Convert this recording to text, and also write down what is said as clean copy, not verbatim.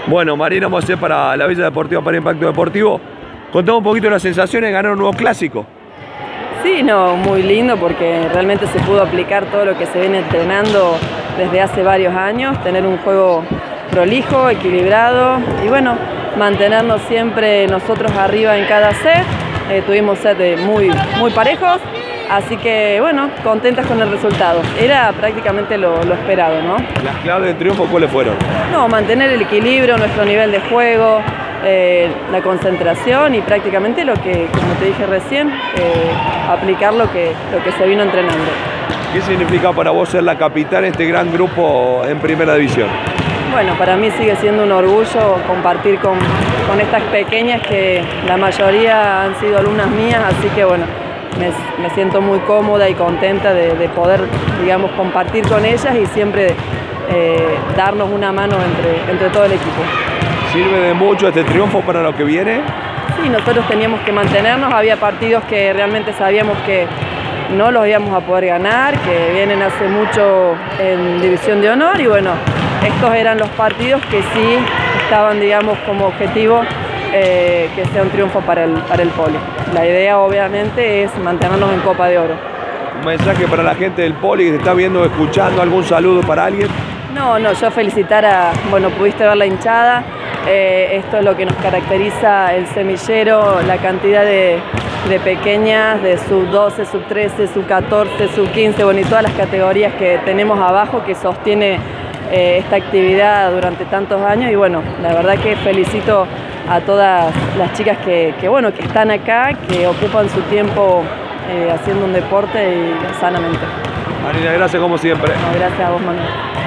Bueno, Marina Mosé para la Villa Deportiva para Impacto Deportivo. Contame un poquito las sensaciones de ganar un nuevo clásico. Sí, no, muy lindo porque realmente se pudo aplicar todo lo que se viene entrenando desde hace varios años, tener un juego prolijo, equilibrado y bueno, mantenernos siempre nosotros arriba en cada set. Tuvimos set muy parejos, así que bueno, contentas con el resultado. Era prácticamente lo esperado, ¿no? ¿Las claves del triunfo cuáles fueron? No, mantener el equilibrio, nuestro nivel de juego, la concentración y prácticamente lo que, como te dije recién, aplicar lo que se vino entrenando. ¿Qué significa para vos ser la capitán de este gran grupo en Primera División? Bueno, para mí sigue siendo un orgullo compartir con estas pequeñas que la mayoría han sido alumnas mías, así que bueno, me siento muy cómoda y contenta de poder, digamos, compartir con ellas y siempre darnos una mano entre todo el equipo. ¿Sirve de mucho este triunfo para lo que viene? Sí, nosotros teníamos que mantenernos, había partidos que realmente sabíamos que no los íbamos a poder ganar, que vienen hace mucho en División de Honor y bueno, estos eran los partidos que sí estaban, digamos, como objetivo que sea un triunfo para el Poli. La idea obviamente es mantenernos en Copa de Oro. ¿Un mensaje para la gente del Poli que te está viendo o escuchando? ¿Algún saludo para alguien? No, yo felicitar bueno, pudiste ver la hinchada, esto es lo que nos caracteriza el semillero, la cantidad de pequeñas, de sub-12, sub-13, sub-14, sub-15, bueno, y todas las categorías que tenemos abajo que sostiene esta actividad durante tantos años y bueno, la verdad que felicito a todas las chicas que están acá, que ocupan su tiempo haciendo un deporte y sanamente. Marina, gracias como siempre. No, gracias a vos, Manuel.